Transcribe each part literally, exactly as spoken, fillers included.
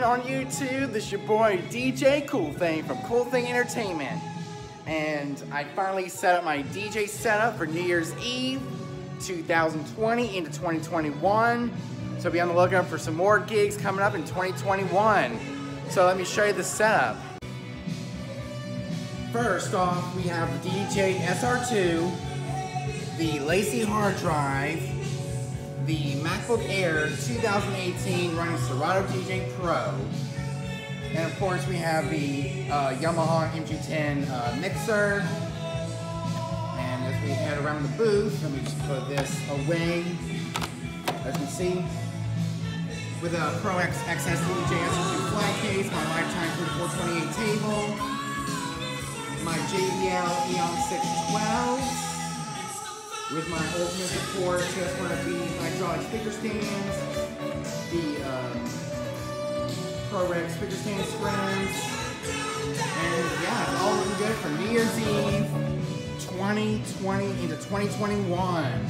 on YouTube? This is your boy D J Cool Thing from Cool Thing Entertainment. And I finally set up my D J setup for New Year's Eve two thousand twenty into twenty twenty-one. So be on the lookout for some more gigs coming up in twenty twenty-one. So let me show you the setup. First off, we have the D J S R two, the Lacy hard drive, the MacBook Air two thousand eighteen running Serato D J Pro, and of course we have the uh, Yamaha M G ten uh, mixer. And as we head around the booth, let me just put this away. As you can see, with a Pro X X S D J S R two flat case, my Lifetime thirty-four twenty-eight table, my J B L Eon six twelve. With my ultimate support, just one of the hydraulic speaker stands, the uh, ProRec speaker stand springs, and yeah, it's all looking good for New Year's Eve twenty twenty into twenty twenty-one.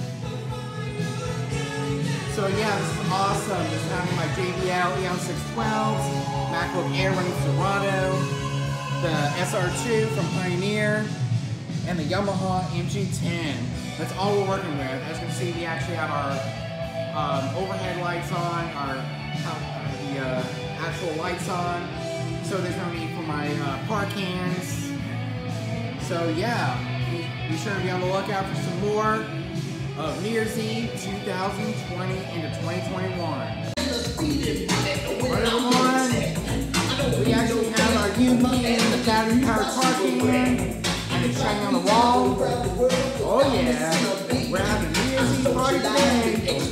So yeah, this is awesome. Just having my J B L Eon six twelves, MacBook Air running Serato, the S R two from Pioneer, and the Yamaha M G ten. That's all we're working with. As you can see, we actually have our um, overhead lights on, our uh, the uh, actual lights on, so there's no need for my uh, park cans. So yeah, be, be sure to be on the lookout for some more of New Year's Eve two thousand twenty into twenty twenty-one. Right, everyone, we actually have our U V and the battery powered park can. And it's shining on the wall. Oh yeah, we're having a New Year's Eve party today.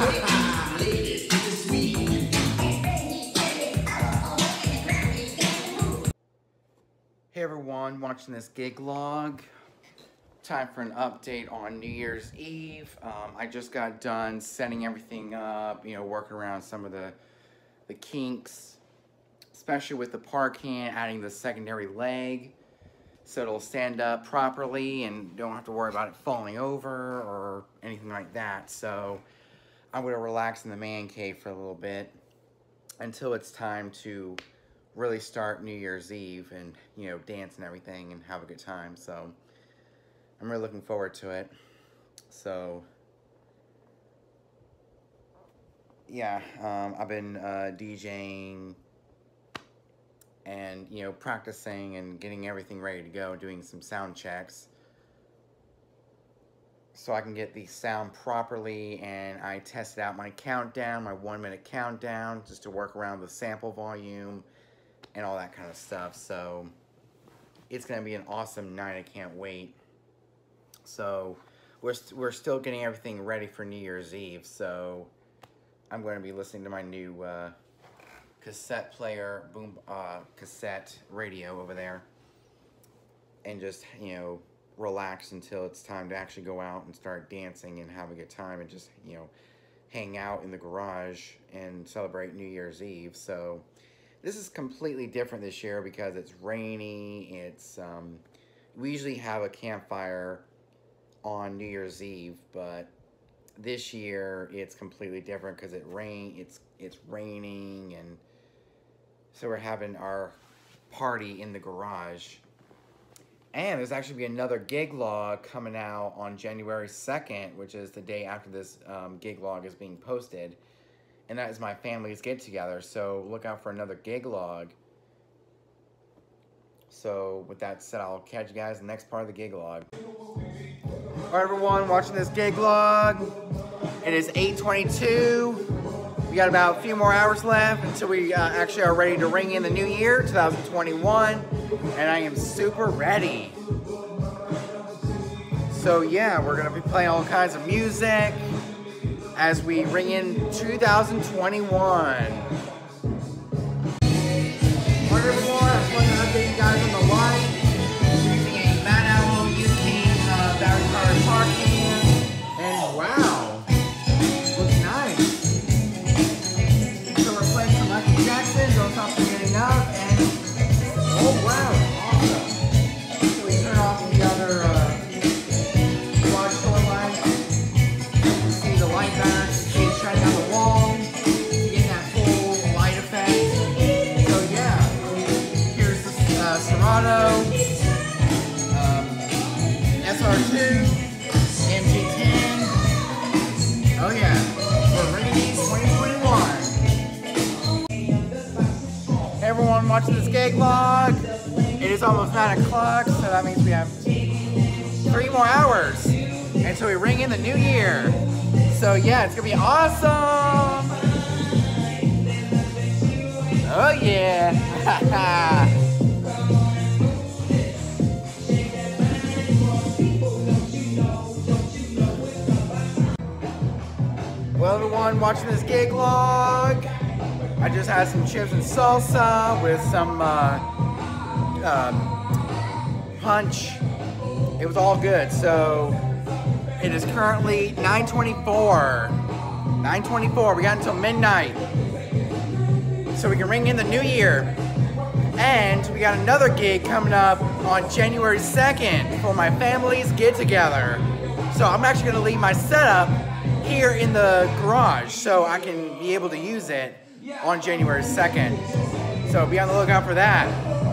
Hey everyone, watching this gig log. Time for an update on New Year's Eve. Um, I just got done setting everything up, you know, working around some of the the kinks, especially with the park can, adding the secondary leg, so it'll stand up properly and don't have to worry about it falling over or anything like that. So I'm going to relax in the man cave for a little bit until it's time to really start New Year's Eve and, you know, dance and everything and have a good time. So I'm really looking forward to it. So yeah, um, I've been uh, DJing and, you know, practicing and getting everything ready to go, doing some sound checks so I can get the sound properly. And I tested out my countdown, my one minute countdown, just to work around the sample volume and all that kind of stuff. So it's going to be an awesome night. I can't wait. So we're, st we're still getting everything ready for New Year's Eve. So I'm going to be listening to my new uh, cassette player, boom, uh, cassette radio over there, and just, you know, relax until it's time to actually go out and start dancing and have a good time and just, you know, hang out in the garage and celebrate New Year's Eve. So this is completely different this year because it's rainy. It's, um, we usually have a campfire on New Year's Eve, but this year it's completely different because it rain, it's, it's raining, and so we're having our party in the garage. And there's actually be another gig log coming out on January second, which is the day after this um, gig log is being posted. And that is my family's get together. So look out for another gig log. So with that said, I'll catch you guys in the next part of the gig log. All right, everyone, watching this gig log. It is eight twenty-two. We got about a few more hours left until we uh, actually are ready to ring in the new year, two thousand twenty-one, and I am super ready. So yeah, we're gonna be playing all kinds of music as we ring in two thousand twenty-one. Alright everyone, I just wanted to update you guys on the light. We're using a Matt Alamo U K uh, battery powered park can, and wow. Jackson, don't stop getting up, and oh wow, awesome. So we turn off the other uh, large solar light. You can see the light back, see it shining on the wall, getting that full light effect. So watching this gig log. It is almost nine o'clock, so that means we have three more hours until we ring in the new year. So yeah, it's gonna be awesome. Oh yeah. Well, everyone watching this gig log, I just had some chips and salsa with some uh, um, punch. It was all good. So it is currently nine twenty-four. nine twenty-four. We got until midnight, so we can ring in the new year. And we got another gig coming up on January second for my family's get together. So I'm actually gonna leave my setup here in the garage so I can be able to use it on January second. So be on the lookout for that.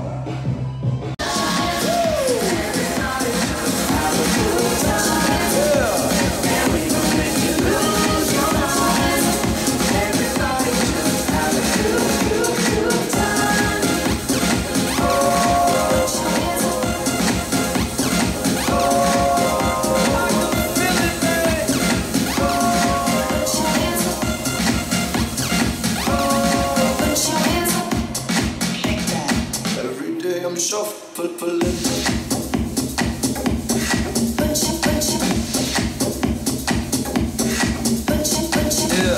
I'm shuffling. Yeah.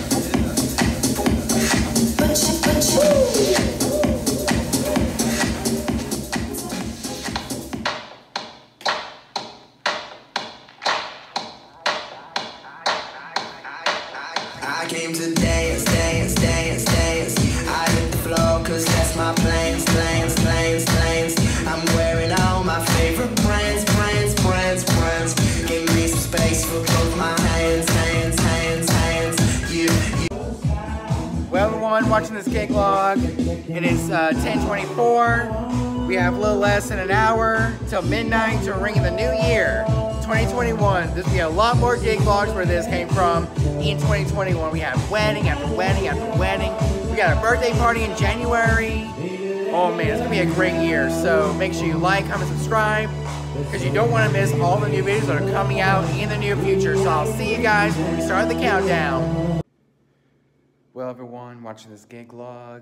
I came to dance, dance, dance, dance. I hit the floor cause that's my plans, plans, plans, plans. I'm wearing all my favorite brands, brands, brands, brands. Give me some space for both my hands, hands, hands, hands. You, you. Well, everyone watching this gig log, it is uh, ten twenty-four. We have a little less than an hour till midnight to ring in the new year, twenty twenty-one. There's gonna be a lot more gig logs where this came from in twenty twenty-one. We have wedding after wedding after wedding. We got a birthday party in January. Oh man, it's gonna be a great year. So make sure you like, comment, subscribe, because you don't want to miss all the new videos that are coming out in the near future. So I'll see you guys when we start the countdown. Well, everyone watching this gig log,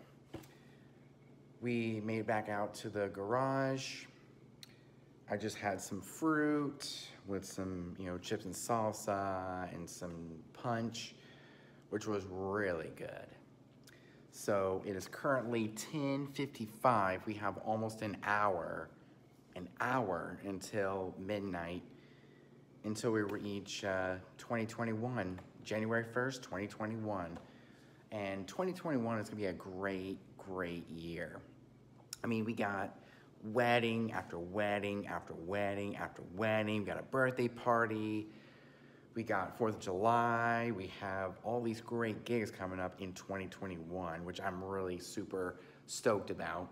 we made it back out to the garage. I just had some fruit with some, you know, chips and salsa and some punch, which was really good. So it is currently ten fifty-five. We have almost an hour, an hour until midnight, until we reach uh, twenty twenty-one, January first, twenty twenty-one. And twenty twenty-one is gonna be a great, great year. I mean, we got wedding after wedding after wedding after wedding. We got a birthday party. We got fourth of July. We have all these great gigs coming up in twenty twenty-one, which I'm really super stoked about.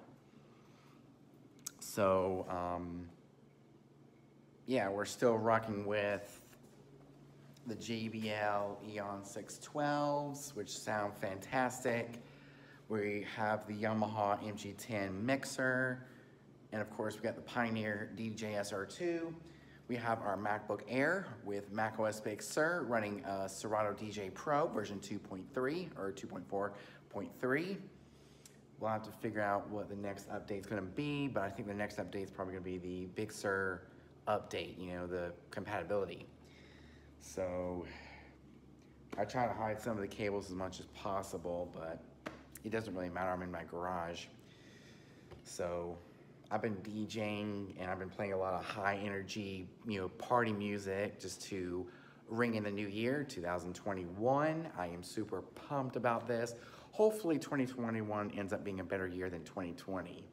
So, um, yeah, we're still rocking with the J B L Eon six twelves, which sound fantastic. We have the Yamaha M G ten mixer. And of course, we got the Pioneer D J S R two. We have our MacBook Air with macOS Big Sur running uh, Serato D J Pro version two point three or two point four point three. We'll have to figure out what the next update is going to be, but I think the next update is probably going to be the Big Sur update, you know, the compatibility. So I try to hide some of the cables as much as possible, but it doesn't really matter. I'm in my garage. So I've been DJing and I've been playing a lot of high energy, you know, party music just to ring in the new year, two thousand twenty-one. I am super pumped about this. Hopefully twenty twenty-one ends up being a better year than twenty twenty.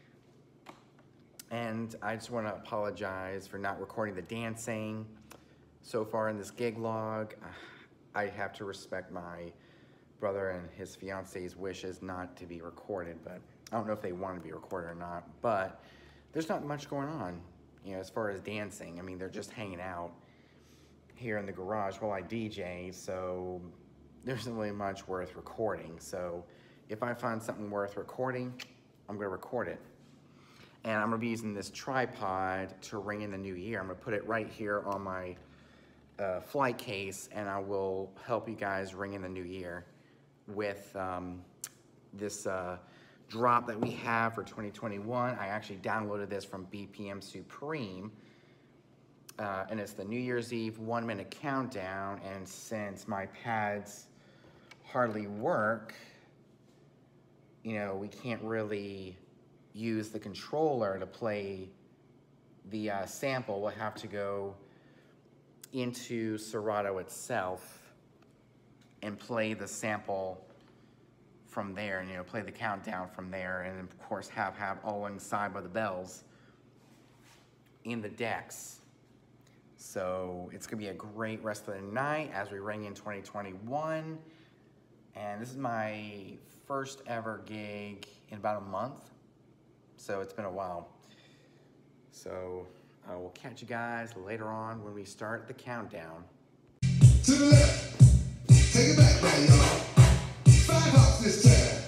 And I just want to apologize for not recording the dancing so far in this gig log. I have to respect my brother and his fiance's wishes not to be recorded, but I don't know if they want to be recorded or not. But there's not much going on, you know, as far as dancing. I mean, they're just hanging out here in the garage while I D J, so there isn't really much worth recording. So if I find something worth recording, I'm gonna record it. And I'm gonna be using this tripod to ring in the new year. I'm gonna put it right here on my uh, flight case, and I will help you guys ring in the new year with um, this uh, drop that we have for twenty twenty-one. I actually downloaded this from B P M Supreme, uh, and it's the New Year's Eve one minute countdown. And since my pads hardly work, you know, we can't really use the controller to play the uh, sample. We'll have to go into Serato itself and play the sample from there, and you know, play the countdown from there, and of course have have alongside by the bells in the decks. So it's gonna be a great rest of the night as we ring in twenty twenty-one. And this is my first ever gig in about a month, so it's been a while. So I will catch you guys later on when we start the countdown. To the left, take it back now, y'all. Five hops this time.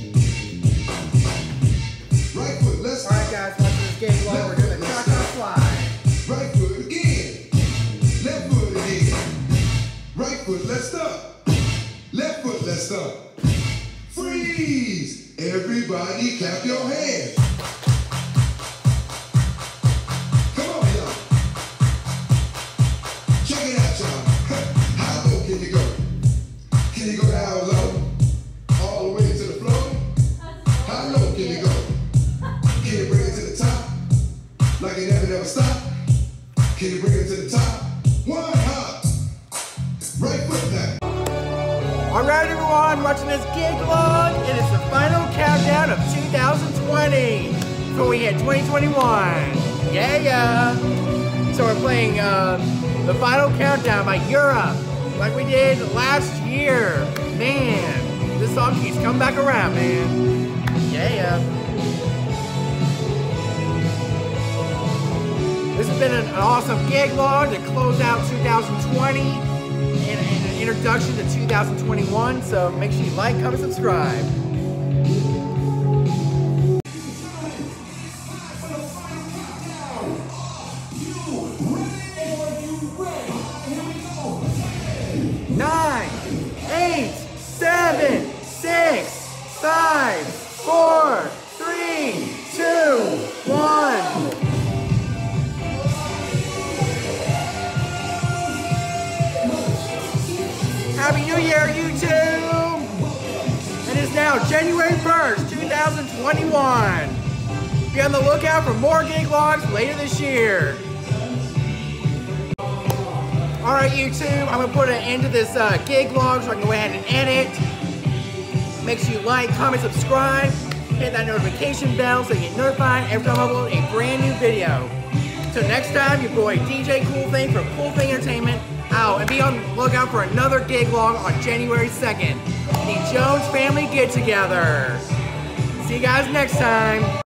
Right foot, let's All right, guys, watch this gig log. We're doing the shotgun fly. Right foot again. Left foot again. Right foot, let's stop. Left foot, let's stop. Freeze! Everybody clap your hands. Come on, y'all. Check it out, y'all. How low can you go? Can you go down low? All the way to the floor? How low can you go? Can you bring it to the top? Like it never, never stop? Can you bring it to the top? One hop. Right foot now. All right, everyone, watching this gig log. It is the final countdown of two thousand twenty before we hit twenty twenty-one. Yeah, yeah. So we're playing uh, the final countdown by Europe, like we did last year. Man, this song keeps coming back around, man. Yeah, yeah. This has been an awesome gig log to close out two thousand twenty. And an introduction to two thousand twenty-one, so make sure you like, comment, subscribe. Nine, eight, seven, six, five, four, three, two, one. Happy New Year, YouTube! It is now January first, two thousand twenty-one. Be on the lookout for more gig logs later this year. Alright, YouTube, I'm going to put an end to this uh, gig log so I can go ahead and edit. Make sure you like, comment, subscribe, hit that notification bell so you get notified every time I upload a brand new video. Till next time, your boy D J Cool Thing from Cool Thing Entertainment out, and be on the lookout for another gig log on January second. The Jones Family Get Together. See you guys next time.